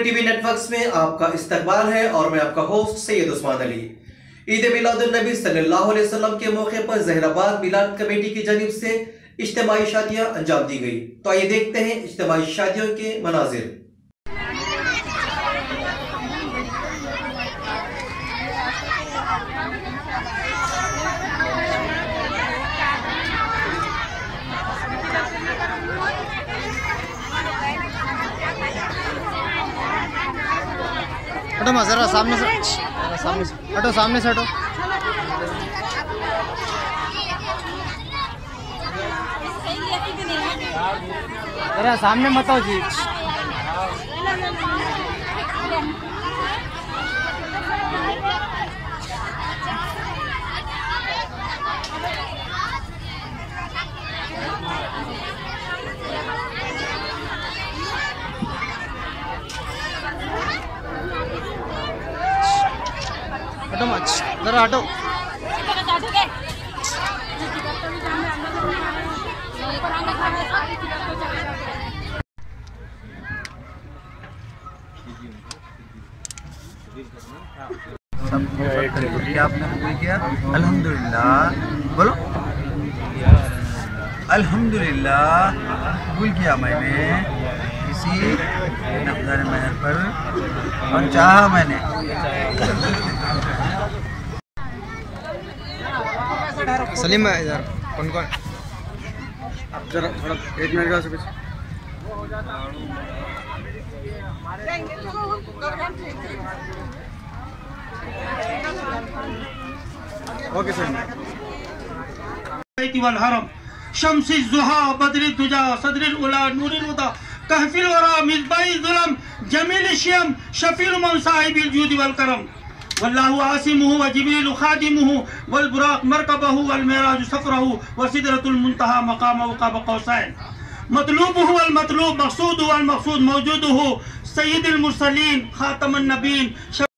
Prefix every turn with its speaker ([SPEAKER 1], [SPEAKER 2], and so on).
[SPEAKER 1] TV networks में आपका इस्तकबाल है और मैं आपका होस्ट सैयद उस्मान अली। ईद मिलादुन्नबी सल्लल्लाहु अलैहि वसल्लम के मौके पर जहराबाद मिलाद कमेटी की जानिब से इज्तिमाई शादियां अंजाम दी गई। तो आइए देखते हैं इज्तिमाई शादियों के मनाजिर।
[SPEAKER 2] हटो मां जरा सामने से हटो, सामने से हटो। जरा सामने मत आओ जी। हटो मत, जरा हटो।
[SPEAKER 3] आपने कबूल किया, अल्हम्दुलिल्लाह। बोलो अल्हम्दुलिल्लाह। कबूल किया मैंने किसी नफ़्ज़ार महर पर और चाहा मैंने।
[SPEAKER 2] सलीम भाई इधर कौन कौन जरा थोड़ा 1 मिनट का से कुछ ओके सर।
[SPEAKER 4] वल हरम शम्सी ज़ुहा बद्री दुजा सदरिल उला नूरिल हुदा कहफिल वरा मिज़बाई ज़ुलम जमील शियम शफील मन साहिबिल जूद वल करम वल्लाहु आसिमुहु व जिब्रील खादिमुहु वल बुराक मरकबहु वल मिराज सफरहु व सिदरतुल मुंतहा मकामहु क़ाब क़ौसैन मतलूबुहु वल मतलूब मक़सूदुहु वल मक़सूद मौजूदुहु सय्यिदुल मुरसलीन खातमुन नबीय्यीन।